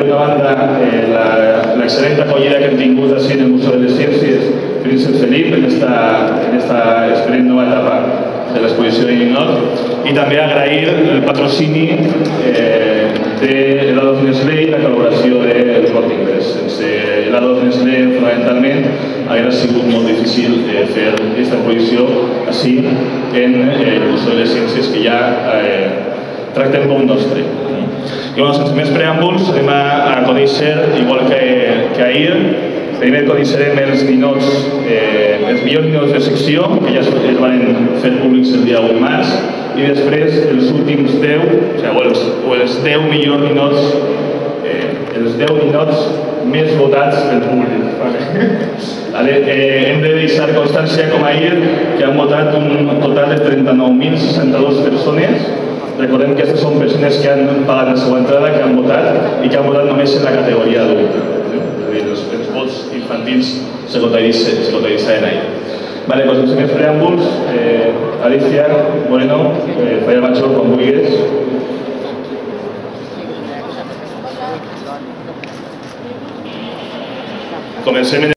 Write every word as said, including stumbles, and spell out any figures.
una banda, eh, l'excel·lent acollida que hem tingut així en el Museu de les Ciències Príncep Felip en esta, en esta excel·lent nova etapa de l'exposició de Ninot, i també agrair el patrocini eh, de Helados Nestlé i la col·laboració del Corte Inglés. Sense Helados Nestlé, fonamentalment, hauria sigut molt difícil eh, fer aquesta exposició així en eh, el Museu de les Ciències, que ja eh, tractem com nostre. I bueno, sense més preàmbuls, anem a, a conèixer, igual que, que ahir, primer coneixerem els ninots, eh, els millors ninots de secció, que ja es van fer públics el dia u de març, i després els últims deu, o sigui, o els, o els deu millors ninots, eh, els deu ninots més votats pel públic. Vale? Vale, eh, hem de deixar constància, com ahir, que han votat un total de trenta-nou mil seixanta-dos persones. Recordem que aquestes són persones que han pagat la seva entrada, que han votat i que han votat només en la categoria adulta. És a dir, els, els vots infantils se coteritzaven ahir. Vale, doncs sense més preàmbuls, eh, Alicia, bueno, eh, Falla Major, quan vulguis. Comencem en